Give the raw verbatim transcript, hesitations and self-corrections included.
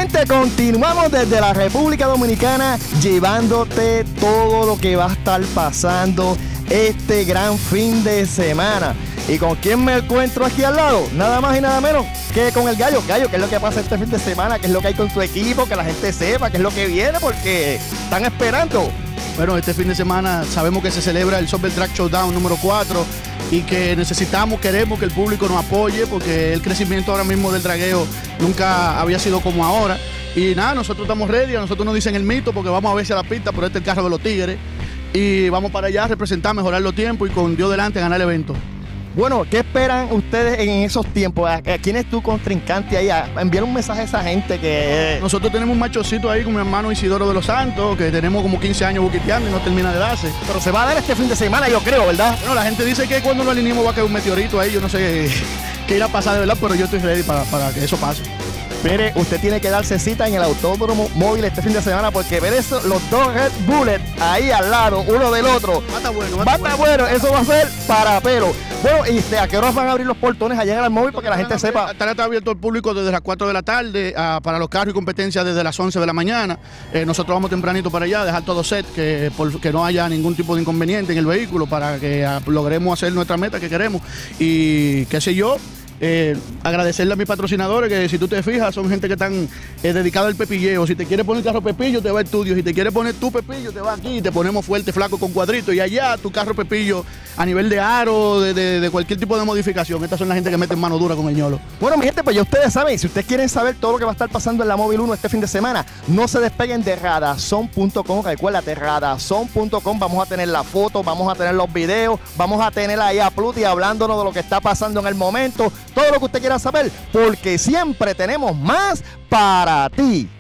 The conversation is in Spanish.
gente, continuamos desde la República Dominicana llevándote todo lo que va a estar pasando este gran fin de semana. ¿Y con quién me encuentro aquí al lado? Nada más y nada menos que con el Gallo. Gallo, ¿qué es lo que pasa este fin de semana? ¿Qué es lo que hay con tu equipo? Que la gente sepa qué es lo que viene, porque están esperando. Bueno, este fin de semana sabemos que se celebra el Super Track Showdown número cuatro y que necesitamos, queremos que el público nos apoye porque el crecimiento ahora mismo del dragueo nunca había sido como ahora. Y nada, nosotros estamos ready, a nosotros nos dicen el mito porque vamos a verse a la pista, pero este es el carro de los Tigres. Y vamos para allá a representar, mejorar los tiempos y con Dios delante ganar el evento. Bueno, ¿qué esperan ustedes en esos tiempos? ¿A quién es tu contrincante ahí? Enviar un mensaje a esa gente que... Nosotros tenemos un machocito ahí con mi hermano Isidoro de los Santos, que tenemos como quince años buquiteando y no termina de darse. Pero se va a dar este fin de semana, yo creo, ¿verdad? Bueno, la gente dice que cuando lo alineemos va a caer un meteorito ahí, yo no sé qué irá a pasar de verdad, pero yo estoy ready para, para que eso pase. Mire, usted tiene que darse cita en el Autódromo Móvil este fin de semana porque ver eso, los dos Red Bullets ahí al lado, uno del otro. Va a estar bueno, va a estar bueno. bueno. Eso va a ser para pelo. Bueno, ¿y ¿a qué horas van a abrir los portones allá en el móvil para que la gente sepa? Estará abierto al público desde las cuatro de la tarde, uh, para los carros y competencias desde las once de la mañana. Eh, nosotros vamos tempranito para allá, dejar todo set, que, por, que no haya ningún tipo de inconveniente en el vehículo para que uh, logremos hacer nuestra meta que queremos. Y qué sé yo. Eh, agradecerle a mis patrocinadores que si tú te fijas son gente que están eh, dedicados al pepilleo. Si te quieres poner carro Pepillo te va a estudio, si te quieres poner tu Pepillo te va aquí y te ponemos fuerte, flaco con cuadrito y allá tu carro Pepillo a nivel de aro, de, de, de cualquier tipo de modificación. Estas son la gente que mete mano dura con el ñolo. Bueno, mi gente, pues ya ustedes saben, si ustedes quieren saber todo lo que va a estar pasando en la Móvil uno este fin de semana, no se despeguen de radazón punto com. Recuérdate, radazón punto com. Vamos a tener la foto, vamos a tener los videos, vamos a tener ahí a Pluti hablándonos de lo que está pasando en el momento, todo lo que usted quiera saber, porque siempre tenemos más para ti.